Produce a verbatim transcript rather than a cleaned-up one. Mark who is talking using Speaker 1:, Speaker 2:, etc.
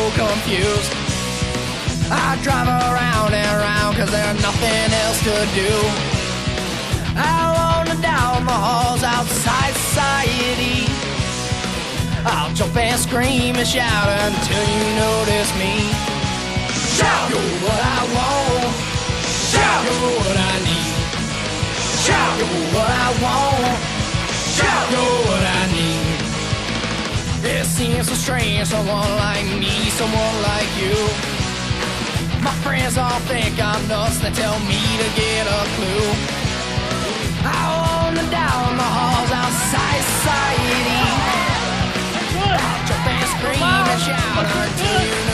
Speaker 1: confused. I drive around and around cause there's nothing else to do. I wander down the halls outside society. I'll jump and scream and shout until you notice me. Shout! You're what I want. Shout! You're what I need. Shout! You're what I want. Shout! You're what I need. It seems so strange, someone like me, someone like you. My friends all think I'm nuts, they tell me to get a clue. I wander down the halls outside society. I'll jump and scream and shout until you